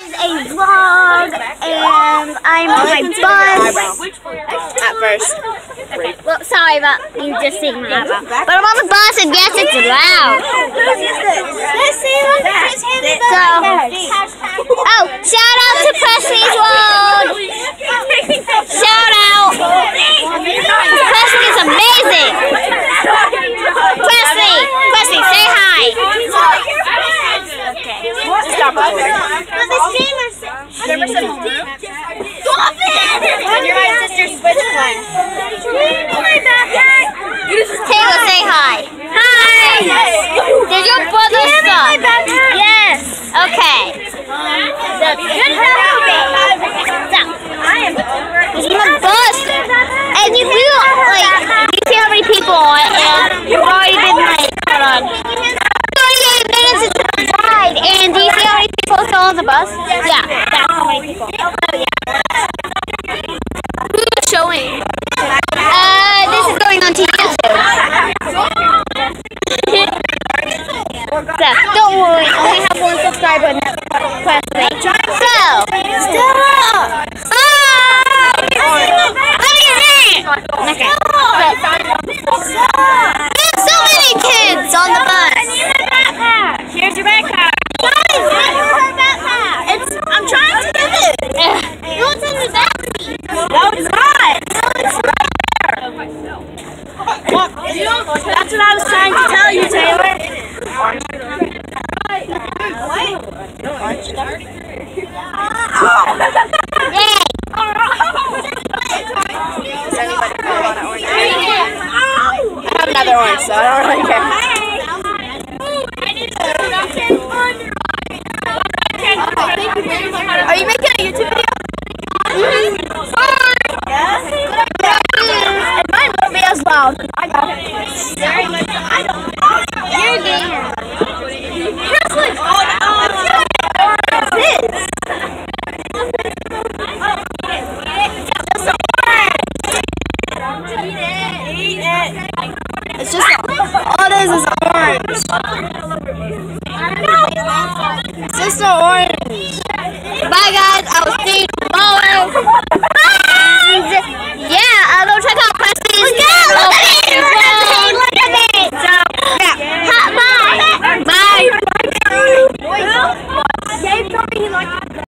A vlog, and I'm on my bus. At first. Well, sorry about you just seeing my eyebrow. But I'm on the bus, and yes, it's loud. So, oh, shout out to Presley's World. Shout out. Presley is amazing. Presley, say hi. Stop recording. You're my sister's Switch one. Taylor, say hi. Hi. Did your brother stop? Yes. Okay. That's good. This is my bus. And you feel like, you see how many people on it, and you've already been like, hold on. 38 minutes since it died, and do you see how many people are still on the bus? Yeah, that's how many people. Oh, yeah. Who are you showing? This is going on to YouTube. Seth, don't worry, I only have 1 subscriber and that's Presley. So, stop! Okay. There's so many kids on the bus. Here's your backpack. I'm trying to get it. No, it's in the backseat. No, it's not. It's right there. That's what I was trying to tell you, Taylor. Yay! I have another one, so I don't really care. Are you making a YouTube video? Yes. And mine will be as well. I got it. I don't know. You're a gamer. Presley. What's this? Eat it. It's just all it is orange. It's just an orange. Bye, guys.